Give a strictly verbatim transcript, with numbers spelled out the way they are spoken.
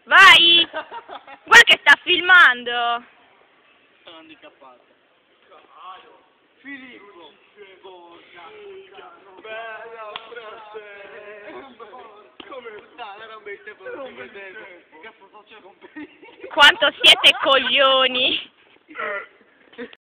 Vai! Guarda che sta filmando! Sono handicappato. Filippo! Bella frase! Come sta? Era un bel tempo non ti vedevo. Cazzo faccio con Quanto siete coglioni!